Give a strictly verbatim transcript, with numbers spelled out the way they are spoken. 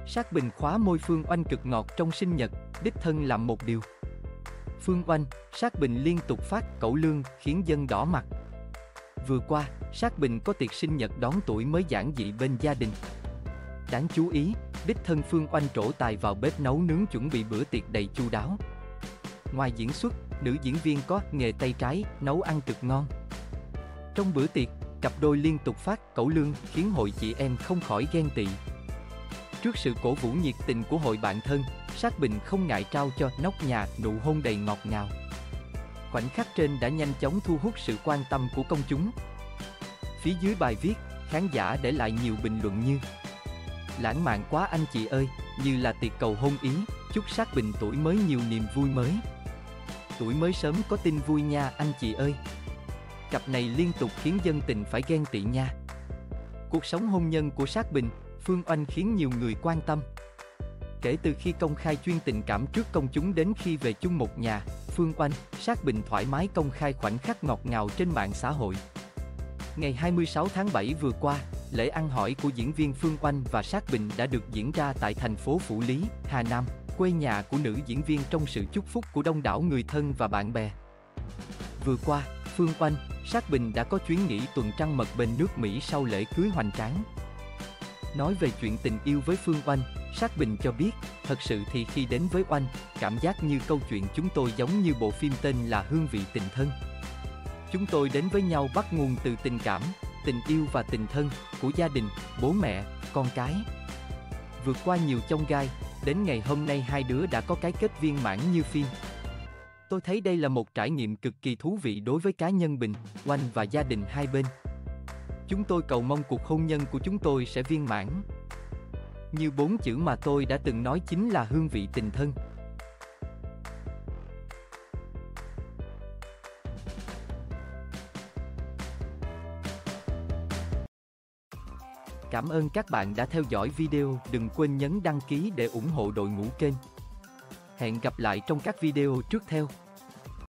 Sát Bình khóa môi Phương Oanh cực ngọt trong sinh nhật, đích thân làm một điều. Phương Oanh, Sát Bình liên tục phát cẩu lương khiến dân đỏ mặt. Vừa qua, Sát Bình có tiệc sinh nhật đón tuổi mới giản dị bên gia đình. Đáng chú ý, đích thân Phương Oanh trổ tài vào bếp nấu nướng chuẩn bị bữa tiệc đầy chu đáo. Ngoài diễn xuất, nữ diễn viên có nghề tay trái, nấu ăn cực ngon. Trong bữa tiệc, cặp đôi liên tục phát cẩu lương khiến hội chị em không khỏi ghen tị. Trước sự cổ vũ nhiệt tình của hội bạn thân, Sát Bình không ngại trao cho nóc nhà nụ hôn đầy ngọt ngào. Khoảnh khắc trên đã nhanh chóng thu hút sự quan tâm của công chúng. Phía dưới bài viết, khán giả để lại nhiều bình luận như: lãng mạn quá anh chị ơi, như là tiệc cầu hôn ý, chúc Sát Bình tuổi mới nhiều niềm vui mới. Tuổi mới sớm có tin vui nha anh chị ơi. Cặp này liên tục khiến dân tình phải ghen tị nha. Cuộc sống hôn nhân của Sát Bình, Phương Oanh khiến nhiều người quan tâm. Kể từ khi công khai chuyên tình cảm trước công chúng đến khi về chung một nhà, Phương Oanh, Sát Bình thoải mái công khai khoảnh khắc ngọt ngào trên mạng xã hội. Ngày hai mươi sáu tháng bảy vừa qua, lễ ăn hỏi của diễn viên Phương Oanh và Sát Bình đã được diễn ra tại thành phố Phủ Lý, Hà Nam, quê nhà của nữ diễn viên trong sự chúc phúc của đông đảo người thân và bạn bè. Vừa qua, Phương Oanh, Sát Bình đã có chuyến nghỉ tuần trăng mật bên nước Mỹ sau lễ cưới hoành tráng. Nói về chuyện tình yêu với Phương Oanh, Sát Bình cho biết, thật sự thì khi đến với Oanh, cảm giác như câu chuyện chúng tôi giống như bộ phim tên là Hương vị tình thân. Chúng tôi đến với nhau bắt nguồn từ tình cảm, tình yêu và tình thân của gia đình, bố mẹ, con cái. Vượt qua nhiều chông gai, đến ngày hôm nay hai đứa đã có cái kết viên mãn như phim. Tôi thấy đây là một trải nghiệm cực kỳ thú vị đối với cá nhân Bình, Oanh và gia đình hai bên. Chúng tôi cầu mong cuộc hôn nhân của chúng tôi sẽ viên mãn. Như bốn chữ mà tôi đã từng nói chính là hương vị tình thân. Cảm ơn các bạn đã theo dõi video, đừng quên nhấn đăng ký để ủng hộ đội ngũ kênh. Hẹn gặp lại trong các video tiếp theo.